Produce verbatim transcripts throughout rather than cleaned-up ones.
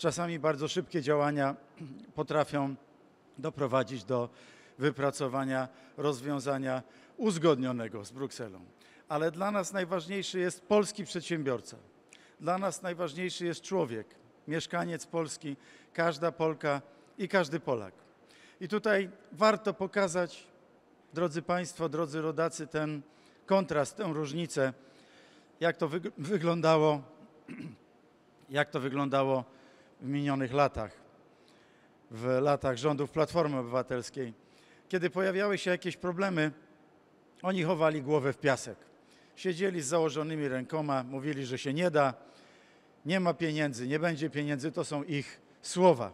czasami bardzo szybkie działania potrafią doprowadzić do wypracowania rozwiązania uzgodnionego z Brukselą. Ale dla nas najważniejszy jest polski przedsiębiorca. Dla nas najważniejszy jest człowiek, mieszkaniec Polski, każda Polka i każdy Polak. I tutaj warto pokazać, drodzy Państwo, drodzy rodacy, ten kontrast, tę różnicę, jak to wyg- wyglądało, jak to wyglądało w minionych latach, w latach rządów Platformy Obywatelskiej. Kiedy pojawiały się jakieś problemy, oni chowali głowę w piasek. Siedzieli z założonymi rękoma, mówili, że się nie da, nie ma pieniędzy, nie będzie pieniędzy, to są ich słowa.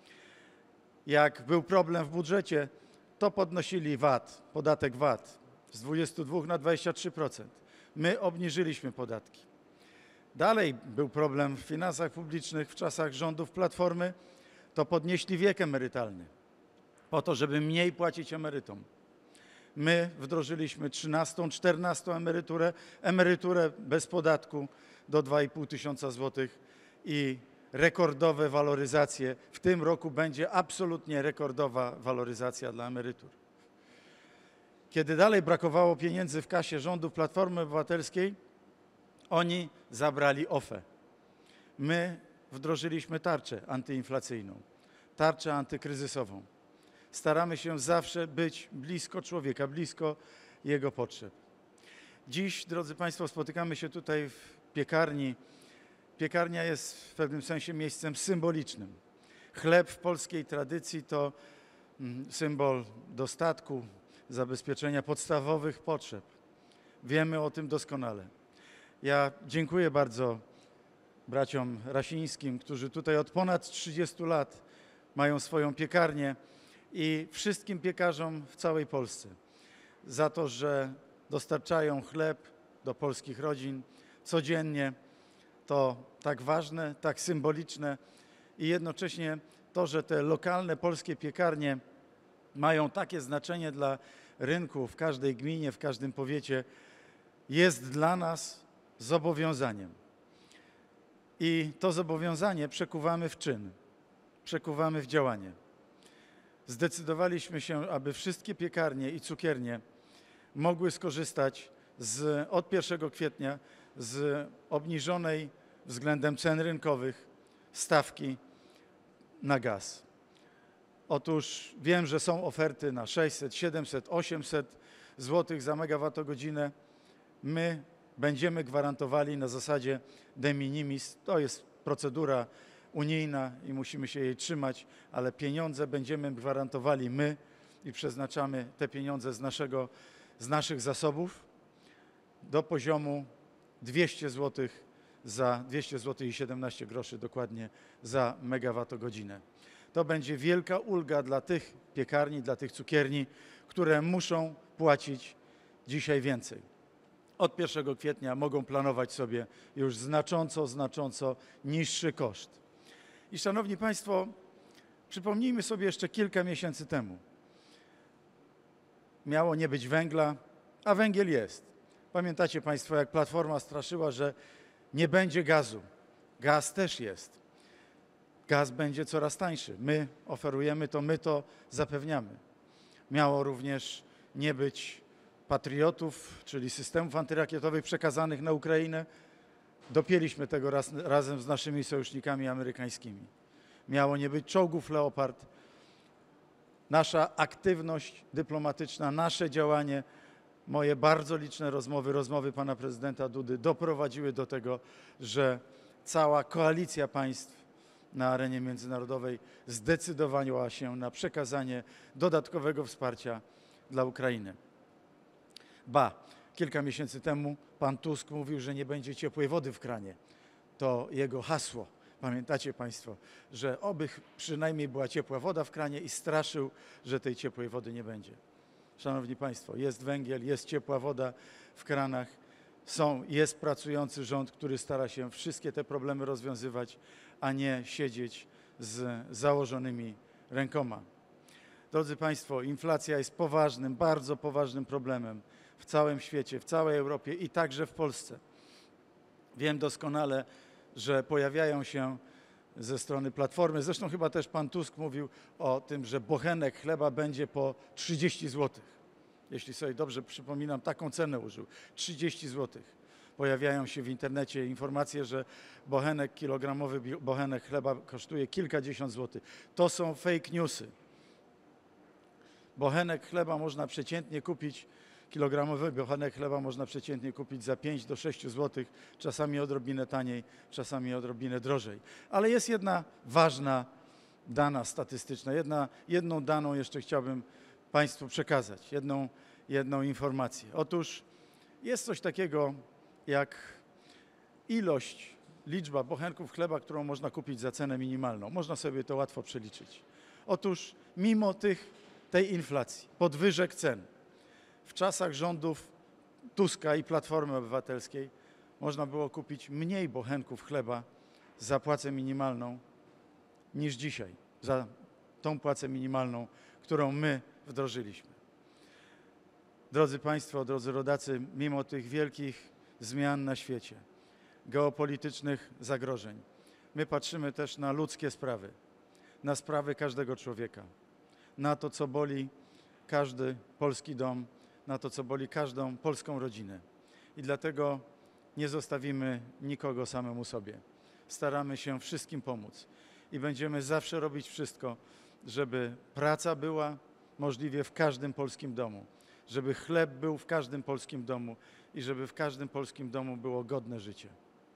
Jak był problem w budżecie, to podnosili V A T, podatek V A T z dwudziestu dwóch na dwadzieścia trzy procent. My obniżyliśmy podatki. Dalej był problem w finansach publicznych w czasach rządów Platformy, to podnieśli wiek emerytalny po to, żeby mniej płacić emerytom. My wdrożyliśmy trzynastą, czternastą emeryturę, emeryturę bez podatku do dwa i pół tysiąca złotych i rekordowe waloryzacje. W tym roku będzie absolutnie rekordowa waloryzacja dla emerytur. Kiedy dalej brakowało pieniędzy w kasie rządu Platformy Obywatelskiej, oni zabrali O F E. My wdrożyliśmy tarczę antyinflacyjną, tarczę antykryzysową. Staramy się zawsze być blisko człowieka, blisko jego potrzeb. Dziś, drodzy Państwo, spotykamy się tutaj w piekarni. Piekarnia jest w pewnym sensie miejscem symbolicznym. Chleb w polskiej tradycji to symbol dostatku, zabezpieczenia podstawowych potrzeb. Wiemy o tym doskonale. Ja dziękuję bardzo braciom Rasińskim, którzy tutaj od ponad trzydziestu lat mają swoją piekarnię i wszystkim piekarzom w całej Polsce za to, że dostarczają chleb do polskich rodzin codziennie. To tak ważne, tak symboliczne i jednocześnie to, że te lokalne polskie piekarnie mają takie znaczenie dla rynku w każdej gminie, w każdym powiecie, jest dla nas zobowiązaniem. I to zobowiązanie przekuwamy w czyn, przekuwamy w działanie. Zdecydowaliśmy się, aby wszystkie piekarnie i cukiernie mogły skorzystać z, od pierwszego kwietnia z obniżonej względem cen rynkowych stawki na gaz. Otóż wiem, że są oferty na sześćset, siedemset, osiemset złotych za megawattogodzinę. My będziemy gwarantowali na zasadzie de minimis. To jest procedura unijna i musimy się jej trzymać, ale pieniądze będziemy gwarantowali my i przeznaczamy te pieniądze z, naszego, z naszych zasobów do poziomu dwieście złotych za dwieście złotych i siedemnaście groszy dokładnie za megawattogodzinę. To będzie wielka ulga dla tych piekarni, dla tych cukierni, które muszą płacić dzisiaj więcej. Od pierwszego kwietnia mogą planować sobie już znacząco, znacząco niższy koszt. I szanowni Państwo, przypomnijmy sobie jeszcze kilka miesięcy temu. Miało nie być węgla, a węgiel jest. Pamiętacie Państwo, jak Platforma straszyła, że nie będzie gazu. Gaz też jest. Gaz będzie coraz tańszy. My oferujemy to, my to zapewniamy. Miało również nie być patriotów, czyli systemów antyrakietowych przekazanych na Ukrainę. Dopięliśmy tego raz, razem z naszymi sojusznikami amerykańskimi. Miało nie być czołgów Leopard. Nasza aktywność dyplomatyczna, nasze działanie, moje bardzo liczne rozmowy, rozmowy pana prezydenta Dudy doprowadziły do tego, że cała koalicja państw na arenie międzynarodowej zdecydowała się na przekazanie dodatkowego wsparcia dla Ukrainy. Ba, kilka miesięcy temu pan Tusk mówił, że nie będzie ciepłej wody w kranie. To jego hasło. Pamiętacie Państwo, że oby przynajmniej była ciepła woda w kranie i straszył, że tej ciepłej wody nie będzie. Szanowni Państwo, jest węgiel, jest ciepła woda w kranach, są, jest pracujący rząd, który stara się wszystkie te problemy rozwiązywać, a nie siedzieć z założonymi rękoma. Drodzy Państwo, inflacja jest poważnym, bardzo poważnym problemem w całym świecie, w całej Europie i także w Polsce. Wiem doskonale, że pojawiają się ze strony Platformy. Zresztą chyba też pan Tusk mówił o tym, że bochenek chleba będzie po trzydzieści złotych. Jeśli sobie dobrze przypominam, taką cenę użył. trzydzieści złotych. Pojawiają się w internecie informacje, że bochenek, kilogramowy bochenek chleba kosztuje kilkadziesiąt złotych. To są fake newsy. Bochenek chleba można przeciętnie kupić, kilogramowy bochenek chleba można przeciętnie kupić za pięć do sześciu złotych, czasami odrobinę taniej, czasami odrobinę drożej. Ale jest jedna ważna dana statystyczna, jedna, jedną daną jeszcze chciałbym państwu przekazać, jedną, jedną informację. Otóż jest coś takiego jak ilość, liczba bochenków chleba, którą można kupić za cenę minimalną. Można sobie to łatwo przeliczyć. Otóż mimo tych, tej inflacji, podwyżek cen, w czasach rządów Tuska i Platformy Obywatelskiej można było kupić mniej bochenków chleba za płacę minimalną niż dzisiaj, za tą płacę minimalną, którą my wdrożyliśmy. Drodzy Państwo, drodzy rodacy, mimo tych wielkich zmian na świecie, geopolitycznych zagrożeń, my patrzymy też na ludzkie sprawy, na sprawy każdego człowieka, na to, co boli każdy polski dom, na to, co boli każdą polską rodzinę. I dlatego nie zostawimy nikogo samemu sobie. Staramy się wszystkim pomóc i będziemy zawsze robić wszystko, żeby praca była możliwie w każdym polskim domu, żeby chleb był w każdym polskim domu i żeby w każdym polskim domu było godne życie.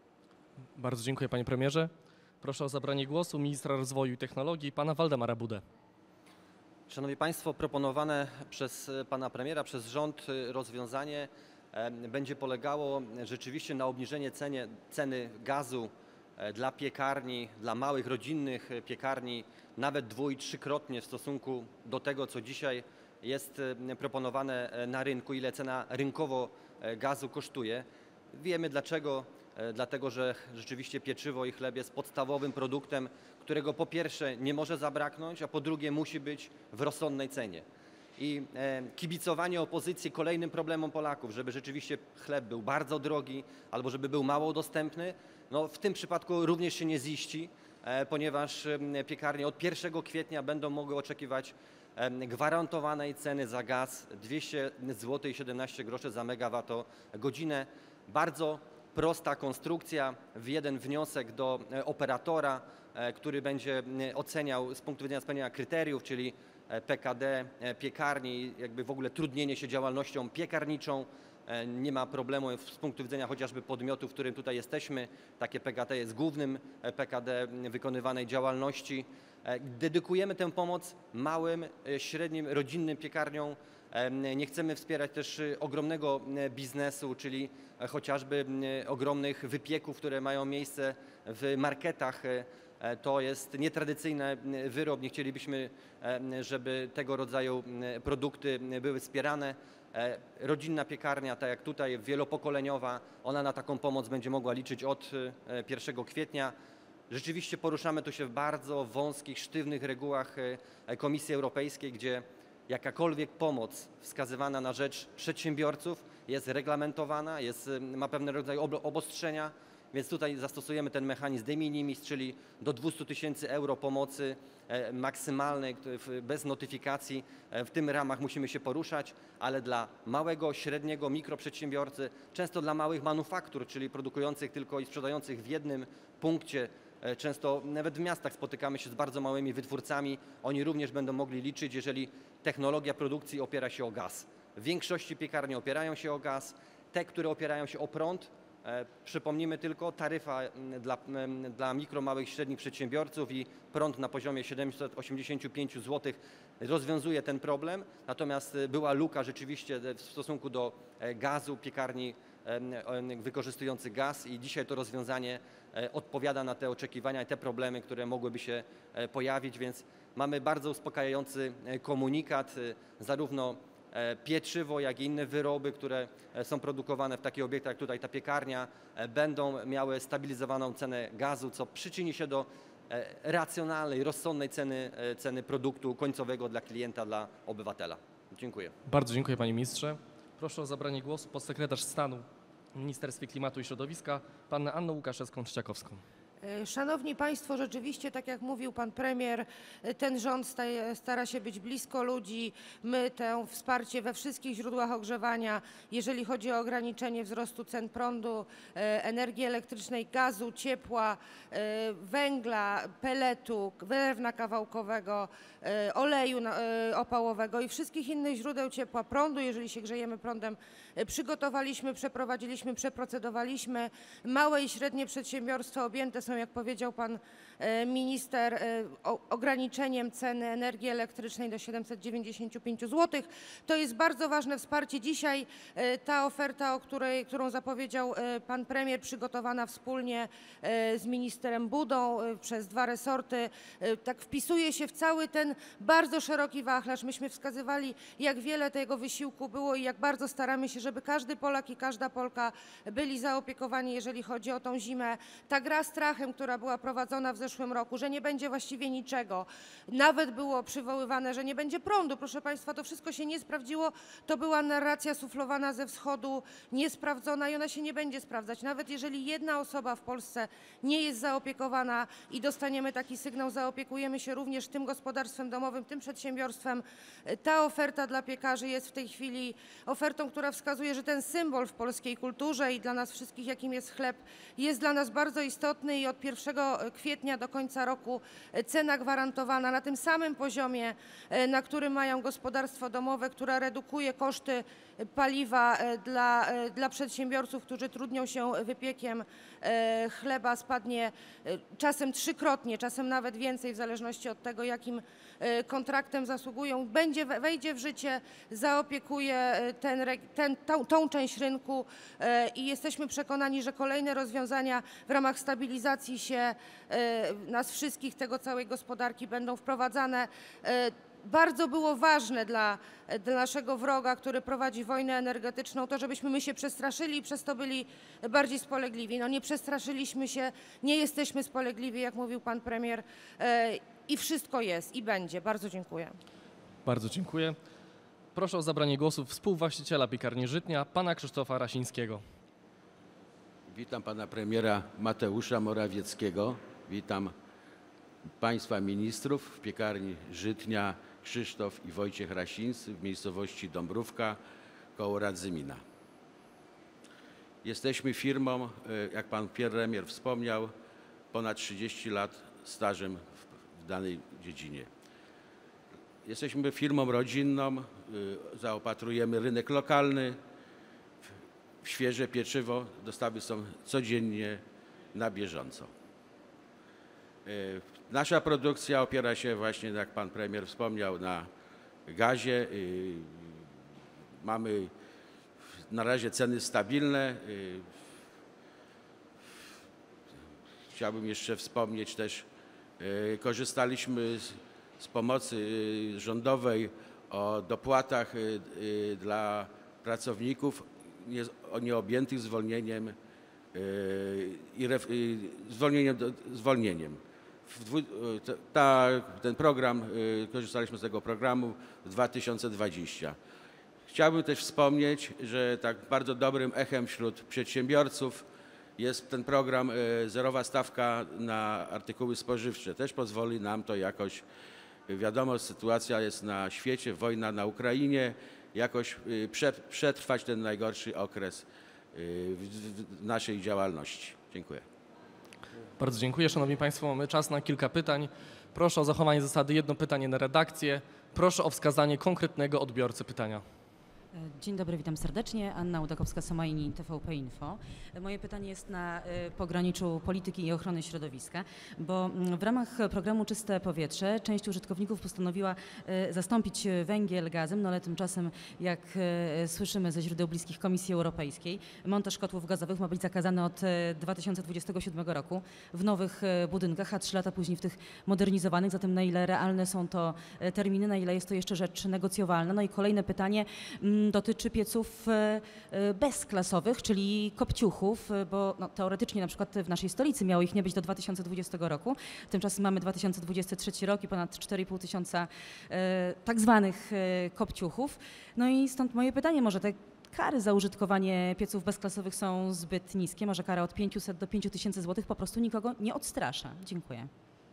Bardzo dziękuję, panie premierze. Proszę o zabranie głosu ministra rozwoju i technologii, pana Waldemara Budę. Szanowni Państwo, proponowane przez pana premiera, przez rząd rozwiązanie będzie polegało rzeczywiście na obniżeniu cenie, ceny gazu dla piekarni, dla małych, rodzinnych piekarni, nawet dwu- i trzykrotnie w stosunku do tego, co dzisiaj jest proponowane na rynku, ile cena rynkowo gazu kosztuje. Wiemy dlaczego. Dlatego, że rzeczywiście pieczywo i chleb jest podstawowym produktem, którego po pierwsze nie może zabraknąć, a po drugie musi być w rozsądnej cenie. I kibicowanie opozycji kolejnym problemom Polaków, żeby rzeczywiście chleb był bardzo drogi albo żeby był mało dostępny, no w tym przypadku również się nie ziści, ponieważ piekarnie od pierwszego kwietnia będą mogły oczekiwać gwarantowanej ceny za gaz dwieście złotych i siedemnaście groszy za megawattogodzinę. Bardzo prosta konstrukcja, w jeden wniosek do operatora, który będzie oceniał z punktu widzenia spełnienia kryteriów, czyli P K D piekarni, jakby w ogóle trudnienie się działalnością piekarniczą. Nie ma problemu z punktu widzenia chociażby podmiotu, w którym tutaj jesteśmy. Takie P K D jest głównym P K D wykonywanej działalności. Dedykujemy tę pomoc małym, średnim, rodzinnym piekarniom. Nie chcemy wspierać też ogromnego biznesu, czyli chociażby ogromnych wypieków, które mają miejsce w marketach. To jest nietradycyjny wyrób. Nie chcielibyśmy, żeby tego rodzaju produkty były wspierane. Rodzinna piekarnia, tak jak tutaj, wielopokoleniowa, ona na taką pomoc będzie mogła liczyć od pierwszego kwietnia. Rzeczywiście poruszamy tu się w bardzo wąskich, sztywnych regułach Komisji Europejskiej, gdzie jakakolwiek pomoc wskazywana na rzecz przedsiębiorców jest reglamentowana, jest, ma pewne rodzaje obostrzenia, więc tutaj zastosujemy ten mechanizm de minimis, czyli do dwustu tysięcy euro pomocy maksymalnej bez notyfikacji. W tym ramach musimy się poruszać, ale dla małego, średniego, mikroprzedsiębiorcy, często dla małych manufaktur, czyli produkujących tylko i sprzedających w jednym punkcie, często nawet w miastach spotykamy się z bardzo małymi wytwórcami. Oni również będą mogli liczyć, jeżeli technologia produkcji opiera się o gaz. W większości piekarni opierają się o gaz. Te, które opierają się o prąd, e, przypomnijmy tylko, taryfa dla, dla mikro, małych, średnich przedsiębiorców i prąd na poziomie siedemset osiemdziesiąt pięć złotych rozwiązuje ten problem. Natomiast była luka rzeczywiście w stosunku do gazu, piekarni wykorzystujących gaz i dzisiaj to rozwiązanie odpowiada na te oczekiwania i te problemy, które mogłyby się pojawić, więc mamy bardzo uspokajający komunikat, zarówno pieczywo, jak i inne wyroby, które są produkowane w takich obiektach jak tutaj ta piekarnia, będą miały stabilizowaną cenę gazu, co przyczyni się do racjonalnej, rozsądnej ceny, ceny produktu końcowego dla klienta, dla obywatela. Dziękuję. Bardzo dziękuję, panie ministrze. Proszę o zabranie głosu podsekretarz stanu w Ministerstwie Klimatu i Środowiska, pannę Annę Łukaszewską-Trzciakowską. Szanowni Państwo, rzeczywiście, tak jak mówił Pan Premier, ten rząd staje, stara się być blisko ludzi. My to wsparcie we wszystkich źródłach ogrzewania, jeżeli chodzi o ograniczenie wzrostu cen prądu, energii elektrycznej, gazu, ciepła, węgla, peletu, drewna kawałkowego, oleju opałowego i wszystkich innych źródeł ciepła, prądu, jeżeli się grzejemy prądem, przygotowaliśmy, przeprowadziliśmy, przeprocedowaliśmy. Małe i średnie przedsiębiorstwa objęte są, jak powiedział Pan Minister, ograniczeniem ceny energii elektrycznej do siedemset dziewięćdziesiąt pięć złotych. To jest bardzo ważne wsparcie. Dzisiaj ta oferta, o której, którą zapowiedział Pan Premier, przygotowana wspólnie z Ministrem Budą przez dwa resorty, tak wpisuje się w cały ten bardzo szeroki wachlarz. Myśmy wskazywali, jak wiele tego wysiłku było i jak bardzo staramy się, żeby każdy Polak i każda Polka byli zaopiekowani, jeżeli chodzi o tą zimę. Ta gra strachem, która była prowadzona w zeszłym roku, że nie będzie właściwie niczego. Nawet było przywoływane, że nie będzie prądu. Proszę Państwa, to wszystko się nie sprawdziło. To była narracja suflowana ze wschodu, niesprawdzona i ona się nie będzie sprawdzać. Nawet jeżeli jedna osoba w Polsce nie jest zaopiekowana i dostaniemy taki sygnał, zaopiekujemy się również tym gospodarstwem domowym, tym przedsiębiorstwem. Ta oferta dla piekarzy jest w tej chwili ofertą, która wskazuje, że ten symbol w polskiej kulturze i dla nas wszystkich, jakim jest chleb, jest dla nas bardzo istotny i od pierwszego kwietnia do końca roku cena gwarantowana na tym samym poziomie, na którym mają gospodarstwa domowe, która redukuje koszty paliwa dla, dla przedsiębiorców, którzy trudnią się wypiekiem chleba, spadnie czasem trzykrotnie, czasem nawet więcej, w zależności od tego, jakim kontraktem zasługują. Będzie, wejdzie w życie, zaopiekuje ten, ten, tą, tą część rynku i jesteśmy przekonani, że kolejne rozwiązania w ramach stabilizacji się nas wszystkich, tego całej gospodarki będą wprowadzane. Bardzo było ważne dla, dla naszego wroga, który prowadzi wojnę energetyczną, to żebyśmy my się przestraszyli i przez to byli bardziej spolegliwi. No nie przestraszyliśmy się, nie jesteśmy spolegliwi, jak mówił Pan Premier, i wszystko jest i będzie. Bardzo dziękuję. Bardzo dziękuję. Proszę o zabranie głosu współwłaściciela piekarni Żytnia, pana Krzysztofa Rasińskiego. Witam pana premiera Mateusza Morawieckiego. Witam państwa ministrów w piekarni Żytnia, Krzysztof i Wojciech Rasińscy w miejscowości Dąbrówka koło Radzymina. Jesteśmy firmą, jak pan premier wspomniał, ponad trzydzieści lat stażem w danej dziedzinie. Jesteśmy firmą rodzinną, zaopatrujemy rynek lokalny w świeże pieczywo, dostawy są codziennie na bieżąco. Nasza produkcja opiera się właśnie, jak pan premier wspomniał, na gazie. Mamy na razie ceny stabilne. Chciałbym jeszcze wspomnieć też, korzystaliśmy z, z pomocy rządowej o dopłatach dla pracowników nie, nieobjętych zwolnieniem i ref, zwolnieniem. zwolnieniem. Ta, ten program, korzystaliśmy z tego programu w dwa tysiące dwudziestym. Chciałbym też wspomnieć, że tak bardzo dobrym echem wśród przedsiębiorców jest ten program zerowa stawka na artykuły spożywcze. Też pozwoli nam to jakoś, wiadomo, sytuacja jest na świecie, wojna na Ukrainie, jakoś przetrwać ten najgorszy okres w naszej działalności. Dziękuję. Bardzo dziękuję. Szanowni Państwo, mamy czas na kilka pytań. Proszę o zachowanie zasady jedno pytanie na redakcję. Proszę o wskazanie konkretnego odbiorcy pytania. Dzień dobry, witam serdecznie. Anna Udakowska-Somajni, T V P Info. Moje pytanie jest na pograniczu polityki i ochrony środowiska, bo w ramach programu Czyste Powietrze część użytkowników postanowiła zastąpić węgiel gazem, no ale tymczasem, jak słyszymy ze źródeł bliskich Komisji Europejskiej, montaż kotłów gazowych ma być zakazany od dwa tysiące dwudziestego siódmego roku w nowych budynkach, a trzy lata później w tych modernizowanych. Zatem na ile realne są to terminy, na ile jest to jeszcze rzecz negocjowalna? No i kolejne pytanie dotyczy pieców bezklasowych, czyli kopciuchów, bo no, teoretycznie na przykład w naszej stolicy miało ich nie być do dwa tysiące dwudziestego roku. Tymczasem mamy dwa tysiące dwudziesty trzeci rok i ponad cztery i pół tysiąca e, tak zwanych e, kopciuchów. No i stąd moje pytanie, może te kary za użytkowanie pieców bezklasowych są zbyt niskie? Może kara od pięciuset do pięciu tysięcy złotych po prostu nikogo nie odstrasza? Dziękuję.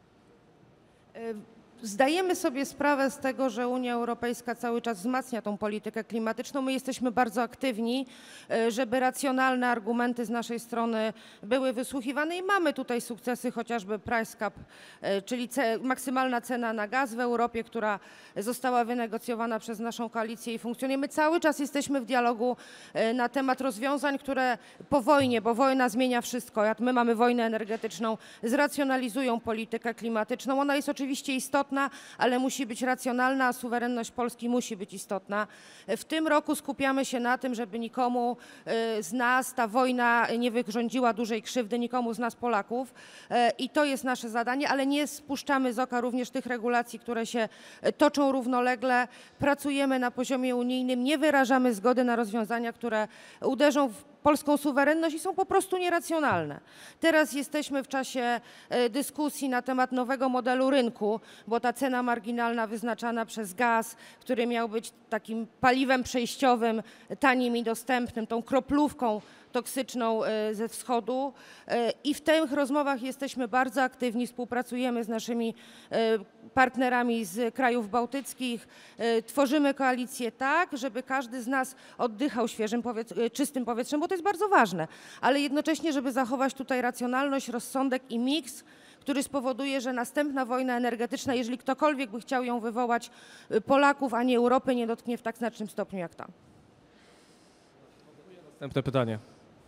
Zdajemy sobie sprawę z tego, że Unia Europejska cały czas wzmacnia tą politykę klimatyczną. My jesteśmy bardzo aktywni, żeby racjonalne argumenty z naszej strony były wysłuchiwane i mamy tutaj sukcesy, chociażby price cap, czyli ce, maksymalna cena na gaz w Europie, która została wynegocjowana przez naszą koalicję i funkcjonuje. My cały czas jesteśmy w dialogu na temat rozwiązań, które po wojnie, bo wojna zmienia wszystko, jak my mamy wojnę energetyczną, zracjonalizują politykę klimatyczną. Ona jest oczywiście istotna, ale musi być racjonalna, a suwerenność Polski musi być istotna. W tym roku skupiamy się na tym, żeby nikomu z nas ta wojna nie wyrządziła dużej krzywdy, nikomu z nas Polaków i to jest nasze zadanie, ale nie spuszczamy z oka również tych regulacji, które się toczą równolegle. Pracujemy na poziomie unijnym, nie wyrażamy zgody na rozwiązania, które uderzą w polską suwerenność i są po prostu nieracjonalne. Teraz jesteśmy w czasie dyskusji na temat nowego modelu rynku, bo ta cena marginalna wyznaczana przez gaz, który miał być takim paliwem przejściowym, tanim i dostępnym, tą kroplówką toksyczną ze wschodu i w tych rozmowach jesteśmy bardzo aktywni, współpracujemy z naszymi partnerami z krajów bałtyckich, tworzymy koalicję tak, żeby każdy z nas oddychał świeżym, powietrz- czystym powietrzem, bo to jest bardzo ważne, ale jednocześnie, żeby zachować tutaj racjonalność, rozsądek i miks, który spowoduje, że następna wojna energetyczna, jeżeli ktokolwiek by chciał ją wywołać, Polaków, a nie Europy, nie dotknie w tak znacznym stopniu jak ta. Następne pytanie.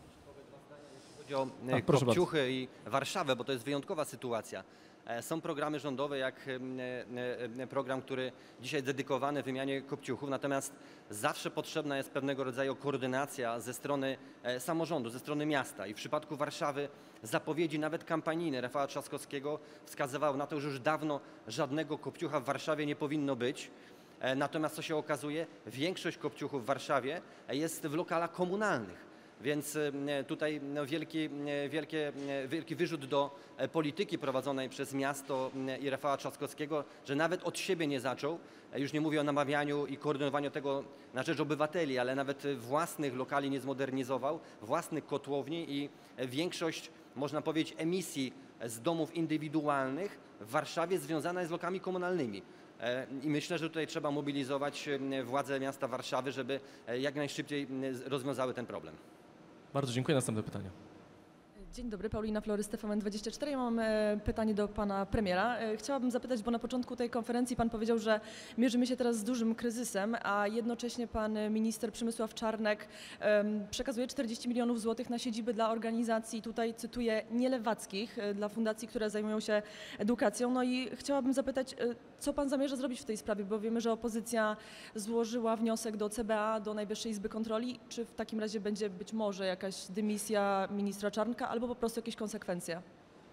Chodzi o e, Tak, proszę Kopciuchy i Warszawę, bo to jest wyjątkowa sytuacja. E, Są programy rządowe, jak e, e, program, który dzisiaj jest dedykowany wymianie kopciuchów, natomiast zawsze potrzebna jest pewnego rodzaju koordynacja ze strony e, samorządu, ze strony miasta i w przypadku Warszawy zapowiedzi nawet kampanijne Rafała Trzaskowskiego wskazywały na to, że już dawno żadnego kopciucha w Warszawie nie powinno być. E, Natomiast co się okazuje, większość kopciuchów w Warszawie jest w lokalach komunalnych. Więc e, tutaj no, wielki, e, wielkie, e, wielki wyrzut do e, polityki prowadzonej przez miasto e, i Rafała Trzaskowskiego, że nawet od siebie nie zaczął. E, Już nie mówię o namawianiu i koordynowaniu tego na rzecz obywateli, ale nawet własnych lokali nie zmodernizował, własnych kotłowni i e, większość, można powiedzieć, emisji z domów indywidualnych w Warszawie związana jest z lokami komunalnymi. E, I myślę, że tutaj trzeba mobilizować e, władze miasta Warszawy, żeby e, jak najszybciej e, rozwiązały ten problem. Bardzo dziękuję. Następne pytanie. Dzień dobry, Paulina Florys, T V N dwadzieścia cztery. Ja mam e, pytanie do pana premiera. E, Chciałabym zapytać, bo na początku tej konferencji pan powiedział, że mierzymy się teraz z dużym kryzysem, a jednocześnie pan minister Przemysław Czarnek em, przekazuje czterdzieści milionów złotych na siedziby dla organizacji, tutaj cytuję, nielewackich, e, dla fundacji, które zajmują się edukacją. No i chciałabym zapytać, e, co pan zamierza zrobić w tej sprawie, bo wiemy, że opozycja złożyła wniosek do C B A, do Najwyższej Izby Kontroli. Czy w takim razie będzie być może jakaś dymisja ministra Czarnka, albo po prostu jakieś konsekwencje?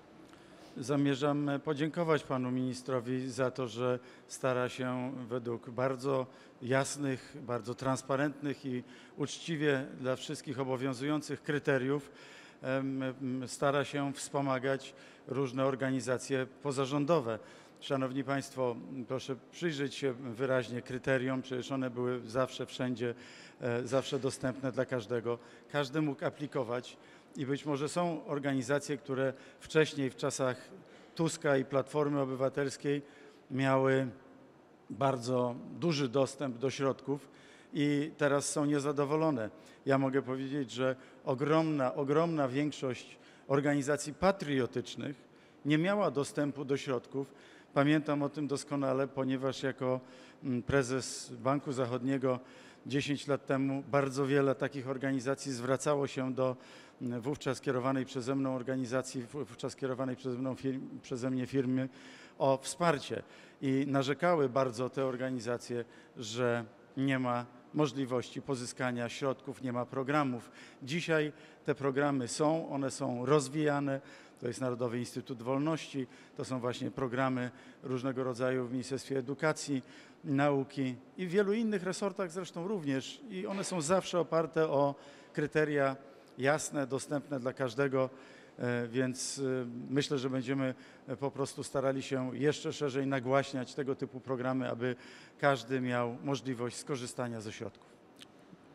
Zamierzam podziękować panu ministrowi za to, że stara się według bardzo jasnych, bardzo transparentnych i uczciwie dla wszystkich obowiązujących kryteriów em, em, stara się wspomagać różne organizacje pozarządowe. Szanowni Państwo, proszę przyjrzeć się wyraźnie kryteriom, przecież one były zawsze, wszędzie, e, zawsze dostępne dla każdego. Każdy mógł aplikować. I być może są organizacje, które wcześniej w czasach Tuska i Platformy Obywatelskiej miały bardzo duży dostęp do środków i teraz są niezadowolone. Ja mogę powiedzieć, że ogromna, ogromna większość organizacji patriotycznych nie miała dostępu do środków. Pamiętam o tym doskonale, ponieważ jako prezes Banku Zachodniego dziesięć lat temu bardzo wiele takich organizacji zwracało się do wówczas kierowanej przeze mną organizacji, wówczas kierowanej przeze, mną firm, przeze mnie firmy o wsparcie i narzekały bardzo te organizacje, że nie ma możliwości pozyskania środków, nie ma programów. Dzisiaj te programy są, one są rozwijane. To jest Narodowy Instytut Wolności, to są właśnie programy różnego rodzaju w Ministerstwie Edukacji, Nauki i w wielu innych resortach zresztą również. I one są zawsze oparte o kryteria jasne, dostępne dla każdego, więc myślę, że będziemy po prostu starali się jeszcze szerzej nagłaśniać tego typu programy, aby każdy miał możliwość skorzystania ze środków.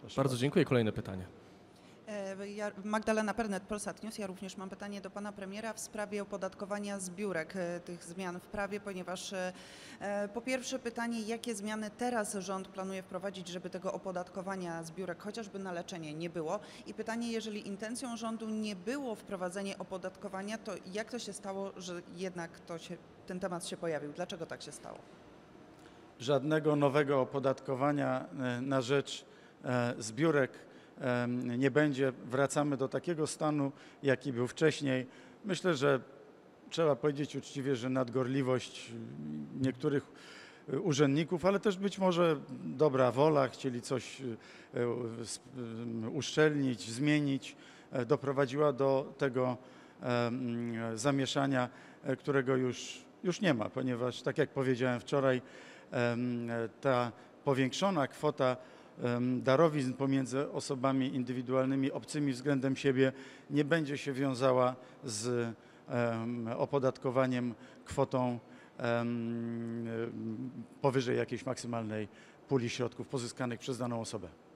Proszę Bardzo dziękuję. Kolejne pytanie. E, Ja, Magdalena Pernet, Polsat News. Ja również mam pytanie do pana premiera w sprawie opodatkowania zbiórek, e, tych zmian w prawie, ponieważ e, e, po pierwsze pytanie, jakie zmiany teraz rząd planuje wprowadzić, żeby tego opodatkowania zbiórek chociażby na leczenie nie było? I pytanie, jeżeli intencją rządu nie było wprowadzenie opodatkowania, to jak to się stało, że jednak to się, ten temat się pojawił? Dlaczego tak się stało? Żadnego nowego opodatkowania e, na rzecz e, zbiórek e, nie będzie. Wracamy do takiego stanu, jaki był wcześniej. Myślę, że trzeba powiedzieć uczciwie, że nadgorliwość niektórych e, urzędników, ale też być może dobra wola, chcieli coś e, s- e, uszczelnić, zmienić, e, doprowadziła do tego e, m, zamieszania, e, którego już, już nie ma, ponieważ tak jak powiedziałem wczoraj, em, ta powiększona kwota em, darowizn pomiędzy osobami indywidualnymi, obcymi względem siebie nie będzie się wiązała z em, opodatkowaniem kwotą em, powyżej jakiejś maksymalnej puli środków pozyskanych przez daną osobę.